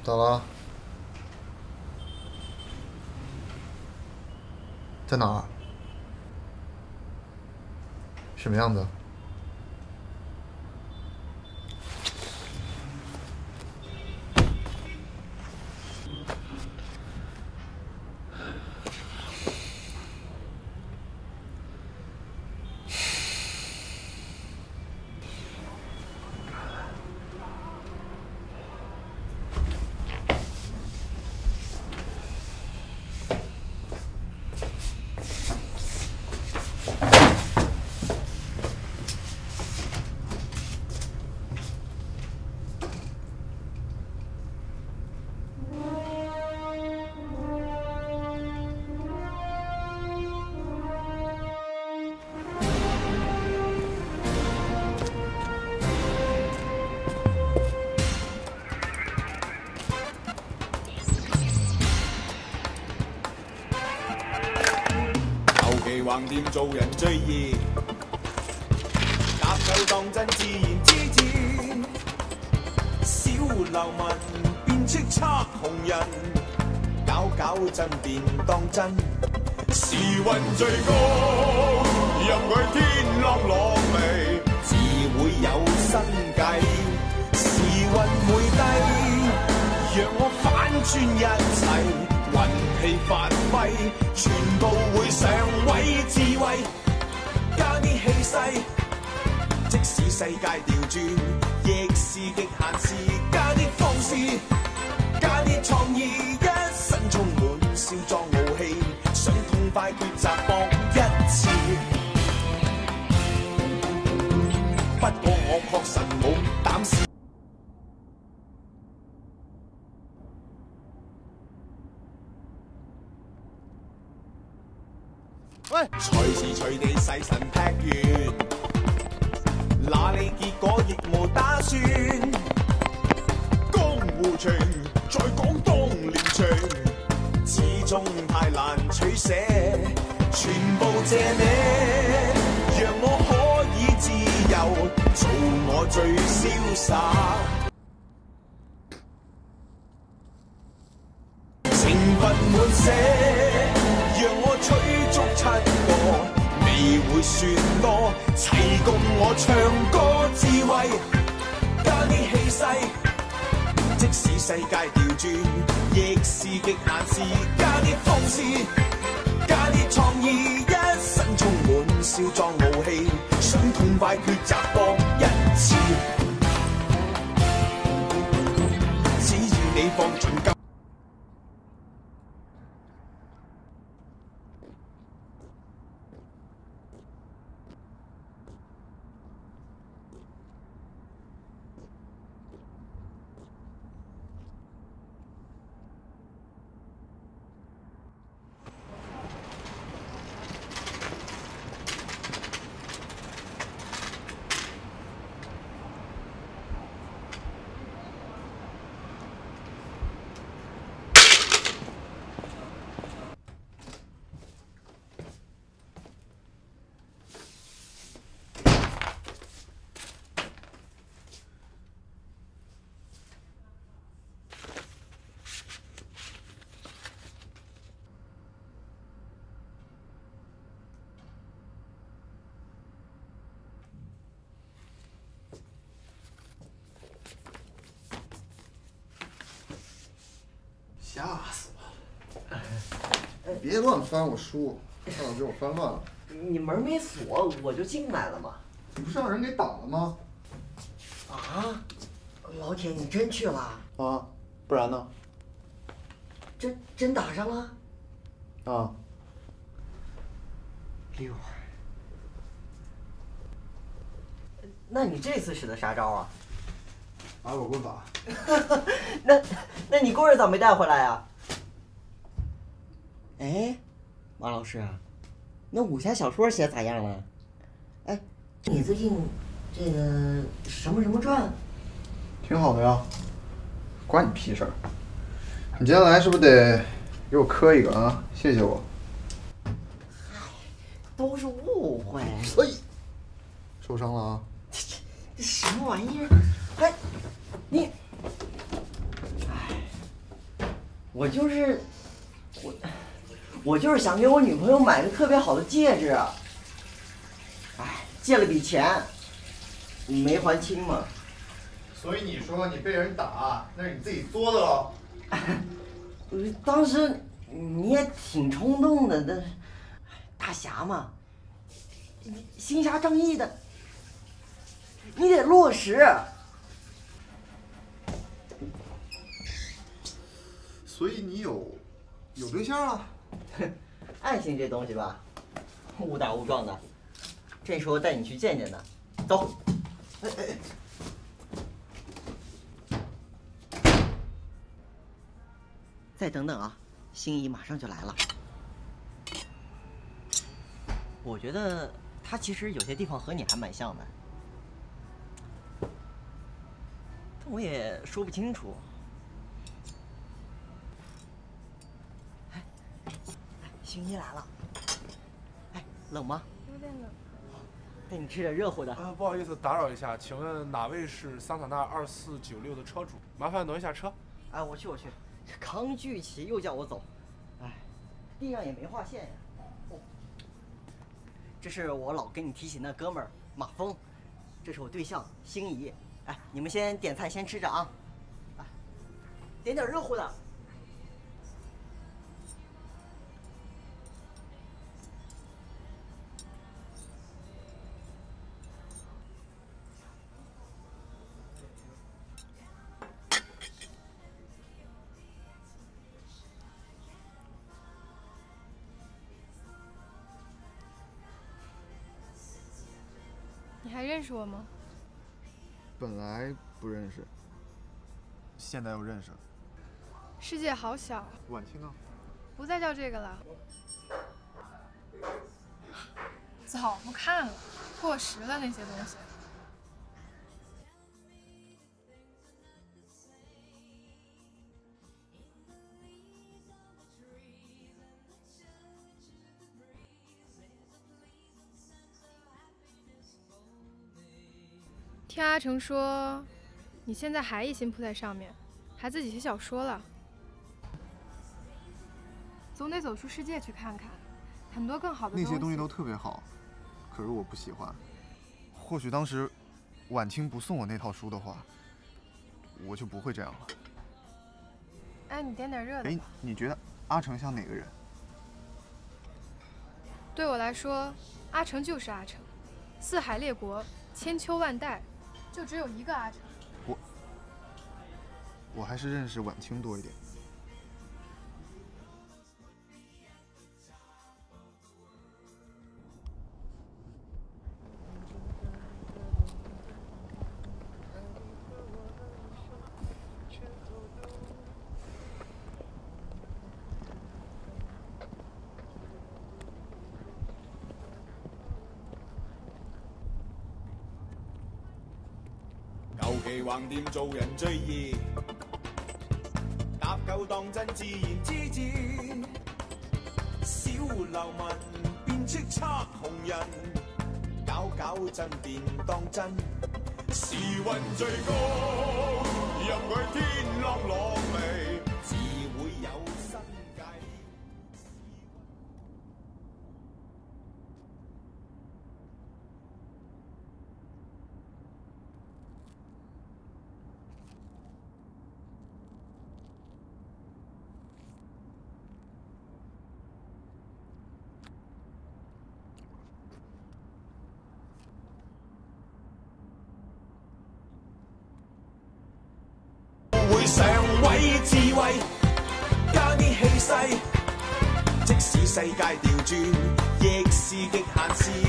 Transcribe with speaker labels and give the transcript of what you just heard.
Speaker 1: 咋了？在哪儿？什么样子？
Speaker 2: 橫掂做人最易，搭手當真自然之至。小流民變叱咤紅人，搞搞震便當真。時運最高，任佢天浪落嚟，自會有新計。時運會低，讓我反轉一切。 運氣發揮，全部會上位智慧，加啲氣勢。即使世界調轉，亦是極限事。加啲方式，加啲創意，一身充滿少壯傲氣，想痛快抉擇搏一次。不過我確實冇膽試。 喂，隨時隨地細神劈完，那你結果亦無打算。江湖情，再講當年情，始終太難取捨，全部借你，讓我可以自由，做我最瀟灑。情分滿瀉。 讓我取足7個，未會算多，齊共我唱歌智慧，加啲氣勢。即使世界調轉，亦是極限事，加啲方式，加啲創意，一身充滿少壯傲氣，想痛快抉擇搏一次，只要你放盡夠。
Speaker 1: 吓死我了！别乱翻我书，大佬给我翻乱了。
Speaker 3: 你门没锁，我就进来了嘛。
Speaker 1: 你不是让人给挡了吗？
Speaker 3: 啊，老铁，你真去了？
Speaker 1: 啊，不然呢？
Speaker 3: 真打上了？
Speaker 1: 啊。
Speaker 3: 溜儿。那你这次使的啥招啊？
Speaker 1: 拔火棍法。
Speaker 3: 那你棍儿咋没带回来呀？哎，马老师，那武侠小说写咋样了？哎，你最近这个什么传？
Speaker 1: 挺好的呀，关你屁事儿！你今天来是不是得给我磕一个啊？谢谢我。
Speaker 3: 嗨，都是误会。
Speaker 1: 哎，受伤了啊？
Speaker 3: 这什么玩意儿？哎，你。 我就是想给我女朋友买个特别好的戒指。哎，借了笔钱，没还清嘛。
Speaker 1: 所以你说你被人打，那是你自己作的喽？
Speaker 3: 当时你也挺冲动的，但是大侠嘛，行侠仗义的，你得落实。
Speaker 1: 所以你有对象了？
Speaker 3: 爱情这东西吧，误打误撞的。这时候带你去见见的，走。哎。再等等啊，心仪马上就来了。我觉得他其实有些地方和你还蛮像的，但我也说不清楚。哎，心仪来了。哎，冷吗？
Speaker 4: 有点冷。
Speaker 3: 带你吃点热乎的。
Speaker 5: 不好意思打扰一下，请问哪位是桑塔纳2496的车主？麻烦挪一下车。
Speaker 3: 哎，我去。刚聚齐又叫我走，哎，地上也没画线呀。哦，这是我老跟你提醒的哥们儿马峰，这是我对象心仪。哎，你们先点菜，先吃着啊。哎，点点热乎的。
Speaker 4: 你还认识我吗？
Speaker 1: 本来不认识，现在又认识了。
Speaker 4: 世界好小。
Speaker 1: 婉清呢？
Speaker 4: 不再叫这个了。早不看了，过时了那些东西。听阿成说，你现在还一心扑在上面，还自己写小说了。总得走出世界去看看，很多更好的东西。
Speaker 1: 那些东西都特别好，可是我不喜欢。或许当时婉清不送我那套书的话，我就不会这样了。
Speaker 4: 哎，你点点热的。
Speaker 1: 哎，你觉得阿成像哪个人？
Speaker 4: 对我来说，阿成就是阿成，四海列国，千秋万代。就只有一个阿成。
Speaker 1: 我还是认识婉清多一点。
Speaker 2: 求其横掂做人最易，搭救當真自然之至。小流民變叱咤紅人，搞真便當真。時運最高，任佢天落落微，自會有新計。會上位智慧，加啲氣勢，即使世界調轉，亦是極限事。